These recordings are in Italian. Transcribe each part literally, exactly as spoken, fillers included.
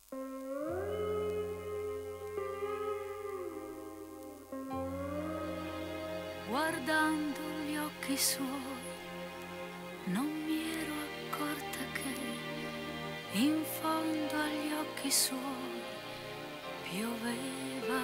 Guardando gli occhi suoi non mi ero accorta che in fondo agli occhi suoi pioveva,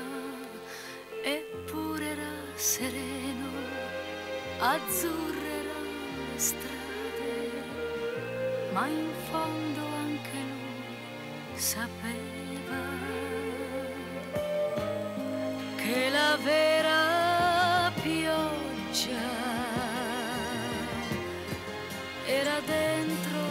eppure era sereno, azzurre erano le strade, ma in fondo anche lui sapeva che la vera pioggia era dentro